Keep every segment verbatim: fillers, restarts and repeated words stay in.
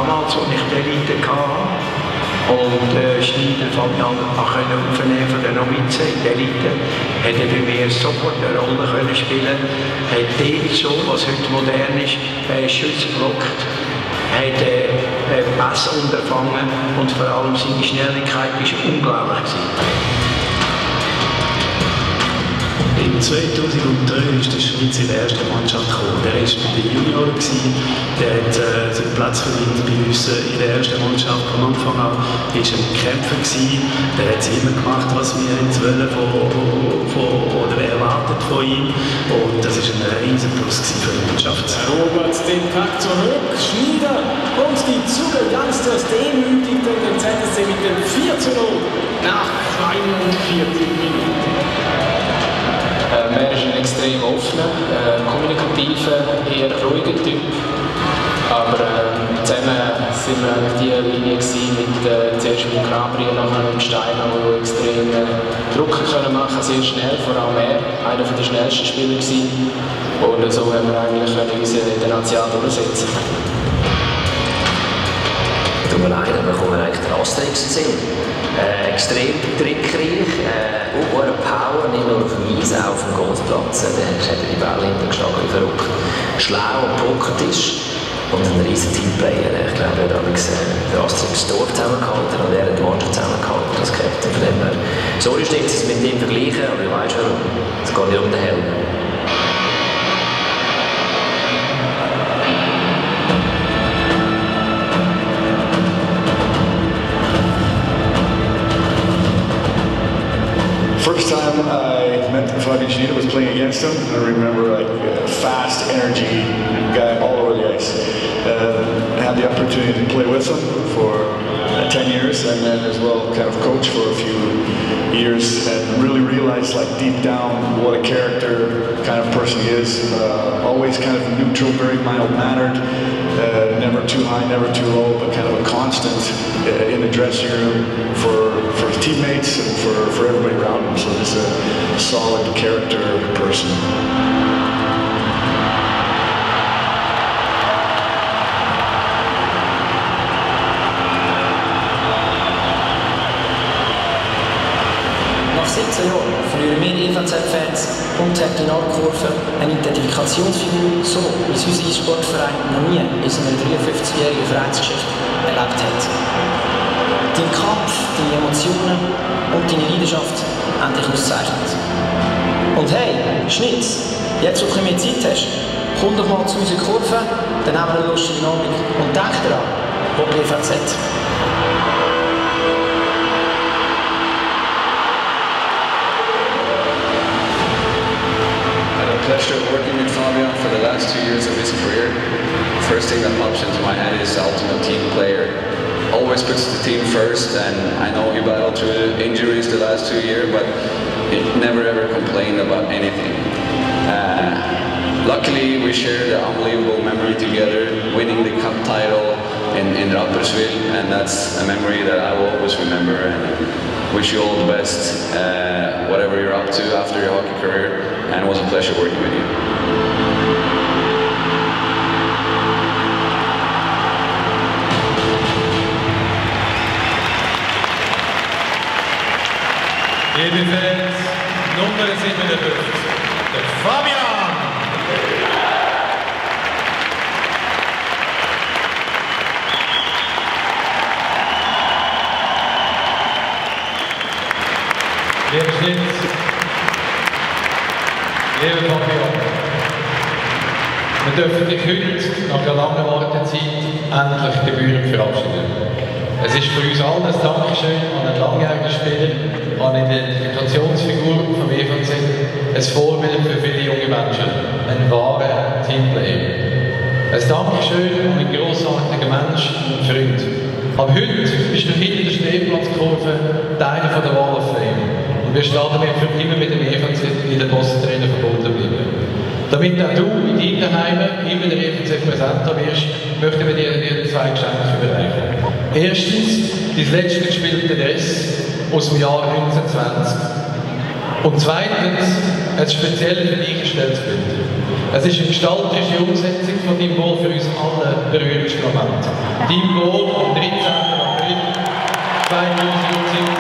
damals, als ich die Elite hatte, und äh, Schneider fängt an, aufnehmen von den Novizen in der Elite, hat er bei mir sofort eine Rolle können spielen, hat dort so, was heute modern ist, äh, Schütze blockt, hat äh, äh, Pass unterfangen und vor allem seine Schnelligkeit war unglaublich gewesen. Im zweitausenddrei ist der Schweiz in der ersten Mannschaft gekommen. Der war bei den Junioren, der hat äh, seinen Platz verdient bei uns in der ersten Mannschaft. Von Anfang an war er ein Kämpfer gewesen. Der hat immer gemacht, was wir uns wollen von, von, oder erwartet von ihm. Und das war ein riesen Plus für die Mannschaft. Robert den Tag zurück, Schneider und die Zuger Youngsters demütigten den Z S C mit dem vier zu null nach zweiundvierzig Minuten. Ähm, er ist ein extrem offener, äh, kommunikativer, eher ruhiger Typ. Aber äh, zusammen sind wir auf dieser Linie gewesen, mit, äh, zuerst mit Grabri und nachher mit Steiner, die extrem äh, Druck können machen, sehr schnell, vor allem er, einer der schnellsten Spieler gewesen. Und äh, so haben wir eigentlich uns in der Nation durchsetzen. Tut mir leid, aber kommen wir eigentlich der Asterix zu sehen. Äh, extrem trickreich, äh, auch eine Power, nicht nur auf dem Eis, auch auf dem Großplatz. Der hat die Bälle hintergeschlagen wie verrückt. Schlau und pokert ist und ein riesen Teamplayer. Ich glaube, er hat damals äh, der Asterix Dorf zusammengehalten und er hat die Mannschaft zusammengehalten, das Captain. Von dem her, sorry, steht es mit dem vergleichen, aber ich weiß warum. Es geht nicht um den Helm. First time I met Fabian Schneider was playing against him. I remember like a fast energy guy all over the ice. Uh, I had the opportunity to play with him for uh, ten years and then as well kind of coach for a few years and really realized like deep down what a character kind of person he is. Uh, always kind of neutral, very mild-mannered, uh, never too high, never too low, but kind of a constant uh, in the dressing room for, for his teammates and for, for everybody around him. So just a solid character person. Nach siebzehn Jahren verlieren wir E V Z-Fans und die Terminalkurve eine Identifikationsfigur, so wie es unser Sportverein noch nie in seiner dreiundfünfzigjährigen Vereinsgeschichte erlebt hat. Dein Kampf, deine Emotionen und deine Leidenschaft haben dich ausgezeichnet. Und hey, Schnitz, jetzt wo du mehr Zeit hast, komm doch mal zu unserer Kurve, dann haben wir eine lustige Abend und denk daran, hopp E V Z. Pleasure working with Fabian for the last two years of his career. First thing that pops into my head is the ultimate team player. Always puts the team first, and I know he battled through injuries the last two years, but he never ever complained about anything. Uh, luckily, we shared an unbelievable memory together, winning the cup title in, in Rapperswil, and that's a memory that I will always remember. And wish you all the best, uh, whatever you're up to after your hockey career, and it was a pleasure working with you. Liebe Fans, Nummer siebenundfünfzig, der Fabian! Lieber Schnitz, lieber Fabian, wir dürfen dich heute nach der langen Wartezeit endlich gebührend verabschieden. Es ist für uns allen ein Dankeschön an einen langjährigen Spieler, an eine Identifikationsfigur vom E V Z, ein Vorbild für viele junge Menschen, ein wahrer Teamplayer. Ein Dankeschön an einen grossartigen Mensch und Freund. Aber heute bist du hinter der Schneeplatzkurve Teil von der Wall of Fame. Und wir starten für immer mit dem E V Z in der Boss-Trainer verbunden bleiben. Damit auch du in deinem Daheim immer der E V Z präsent wirst, möchten wir dir, dir zwei Geschenke überreichen. Erstens, dein letztes gespielte Dress aus dem Jahr neunzehnhundertzwanzig. Und zweitens, ein speziell für dich gestelltes Bild. Es ist eine gestalterische Umsetzung von deinem Goal für uns alle berührendsten Momente. Dein Goal am dreizehnten April zweitausendsiebzehn.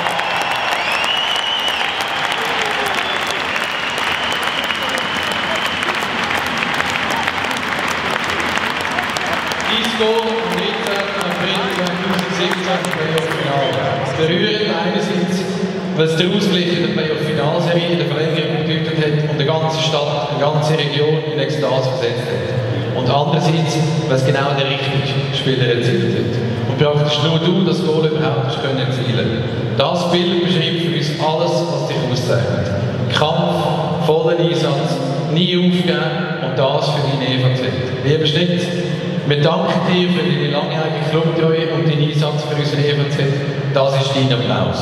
Dein Goal am dreizehnten April zweitausendsiebzehn im Playoff-Finale. Berührend einerseits, weil es der Ausgleich in der Playoff-Finalserie in der Verlängerung bedeutet hat und eine ganze Stadt, eine ganze Region in Ekstase versetzt hat. Und andererseits, weil es genau der richtige Spieler erzielt hat. Und praktisch nur du das Goal überhaupt hast können erzielen. Das Bild beschreibt für uns alles, was dich auszeichnet. Kampf, vollen Einsatz, nie aufgeben und das für deine E V Z. Lieber Schnitt, wir danken dir für deine langjährige Clubtreue und deinen Einsatz für unsere E V Z. Das ist dein Applaus.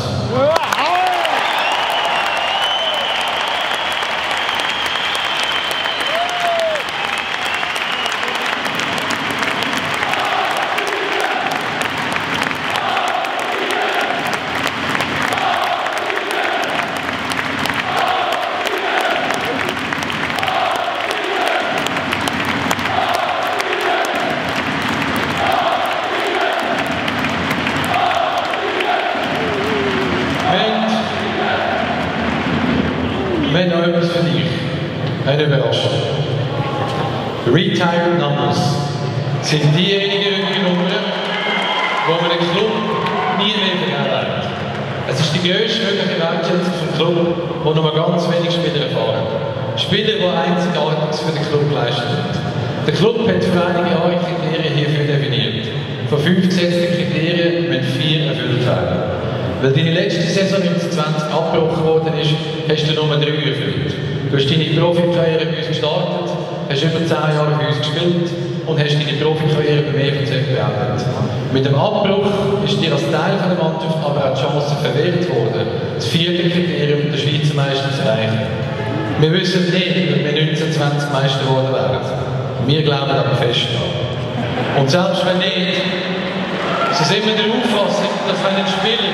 Wir haben noch etwas für dich. Eine Überraschung. Retired Numbers sind diejenigen Rückennummern, die man den Club nie mehr vergeben wird. Es ist die grösste mögliche Wertschätzung vom Club, die nur ganz wenig Spieler erfahren. Spieler, die Einzigartiges für den Club geleistet haben. Der Club hat für einige Jahre Kriterien hierfür definiert. Von fünf gesetzten Kriterien müssen vier erfüllt werden. Weil deine letzte Saison neunzehnhundertzwanzig abgebrochen worden ist, hast du nur drei erfüllt. Du hast deine Profikarriere bei uns gestartet, hast über zehn Jahre bei uns gespielt und hast deine Profikarriere beim E V Z beendet. Mit dem Abbruch ist dir als Teil der Mannschaft aber auch die Chance verwehrt worden, das vierte Kriterium der Schweizer Meister zu erreichen. Wir wissen nicht, ob wir neunzehnhundertzwanzig Meister geworden wären. Wir glauben aber fest daran. Und selbst wenn nicht, so sind wir der Auffassung, dass wenn ein Spieler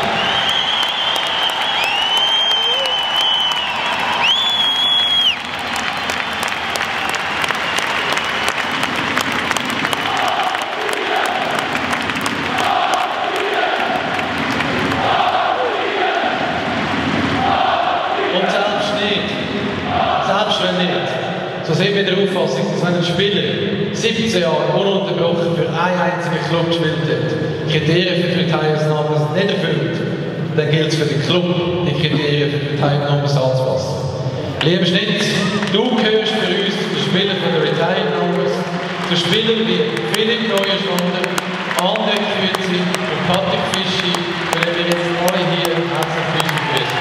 und selbst nicht, selbst wenn nicht, so sind wir der Auffassung, dass wenn ein Spieler siebzehn Jahre ununterbrochen für einen einzigen Club gespielt hat, Kriterien für die Retired Numbers nicht erfüllt, dann gilt es für den Club, die Kriterien für die Retired Numbers anzupassen. Lieber Schnitt, du gehörst für uns zu den Spielern von den Retired Numbers, zu Spielern wie Philipp Neuerschwander, André Krützi und Patrick Fischi, für die wir jetzt alle hier herzlich begrüßen.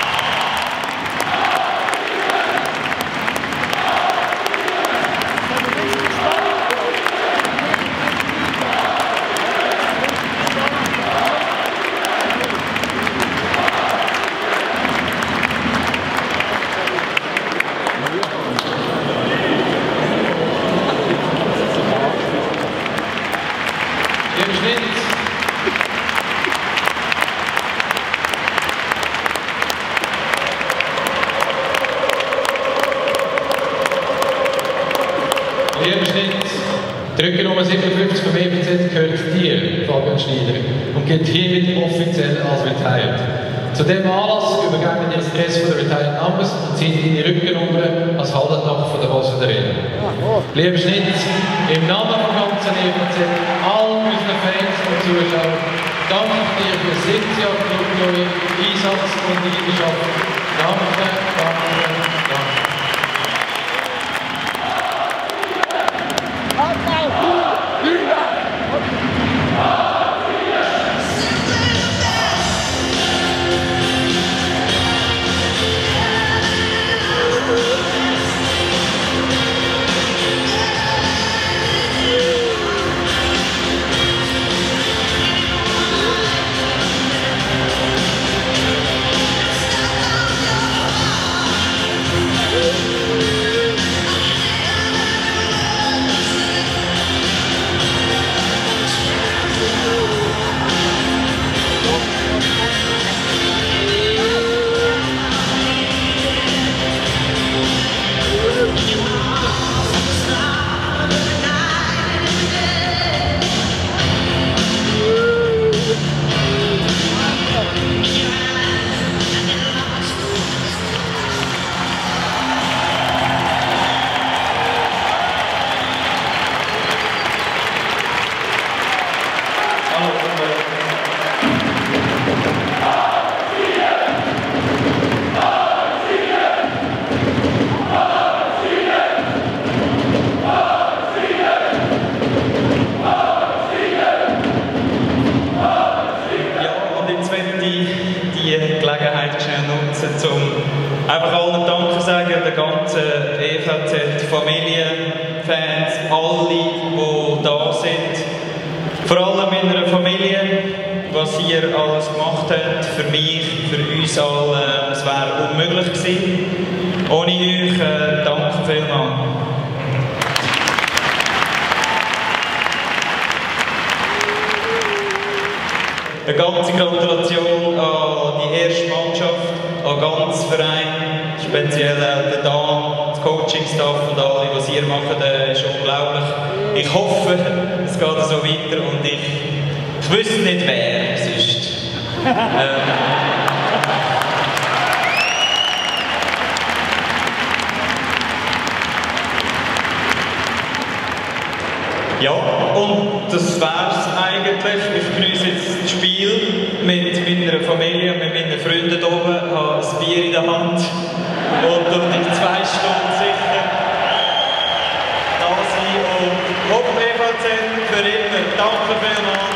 Lieber Schnitt, die Rückennummer siebenundfünfzig vom E V Z gehört dir, Fabian Schneider, und gilt hiermit offiziell als retired. Zu diesem Anlass übergeben wir das Dress von der Retired Numbers und ziehen deine Rückennummer als Haltertag von der Hosen der Rede. Lieber Schnitt, im Namen vom ganzen E V Z, all unseren Fans und Zuschauern, danke ich dir für siebzehn Jahre Clubtreue, Einsatz und Leidenschaft. Danke, danke, danke. ganzen E V Z-Familie, Fans, alle, die da sind. Vor allem meiner Familie, was ihr alles gemacht habt, für mich, für uns alle, es wäre unmöglich gewesen. Ohne euch, äh, danke vielmals. Eine ganze Gratulation an die erste Mannschaft, an den ganzen Verein, speziell auch den Dan, das Coaching-Staff und alle, was ihr macht, äh, ist unglaublich. Ich hoffe, es geht so weiter und ich, ich wüsste nicht wer sonst. ähm, Ja, und das wär's eigentlich. Ich genieße jetzt das Spiel mit meiner Familie und mit meinen Freunden hier oben, habe ein Bier in der Hand und durch die zwei Stunden sicher da sein und hopp E V Z für immer. Danke vielmals.